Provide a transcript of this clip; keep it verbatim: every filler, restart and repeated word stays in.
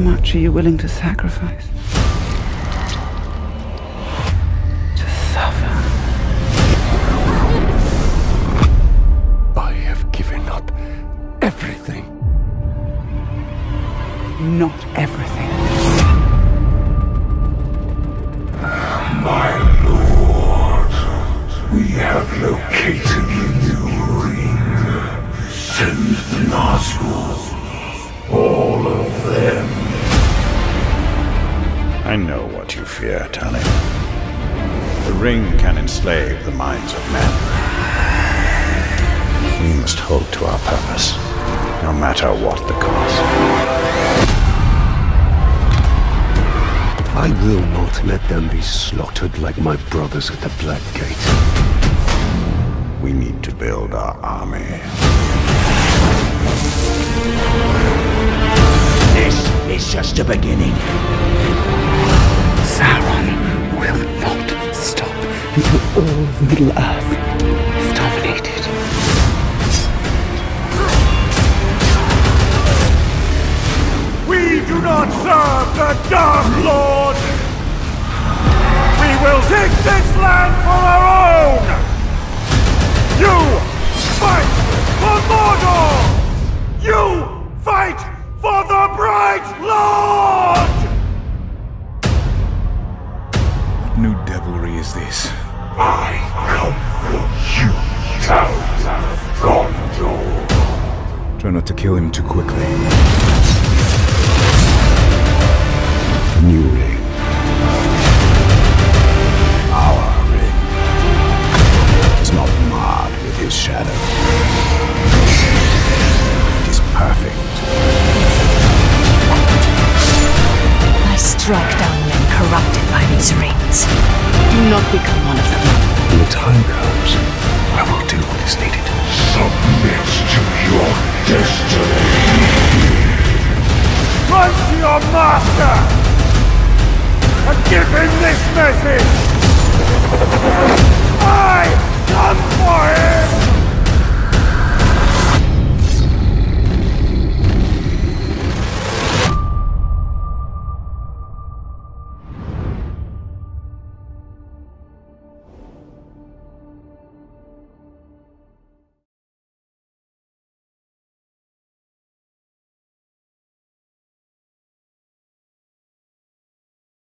much are you willing to sacrifice? To suffer? I have given up everything. Not everything. My lord, we have located the new ring. Send the Nazgûl. All of them. I know what you fear, Tali. The ring can enslave the minds of men. We must hold to our purpose, no matter what the cost. I will not let them be slaughtered like my brothers at the Black Gate. We need to build our army. This is just a beginning. Sauron will not stop until all of Middle-earth is dominated. We do not serve the Dark Lord! We will take this land for our own! You fight for Mordor! You fight for the Bright Lord! What new devilry is this? I come for you, Town of Gondor. Try not to kill him too quickly. The new ring. Our ring is not marred with his shadow. It is perfect. I strike down men corrupted by these rings. Do not become one of them. When the time comes,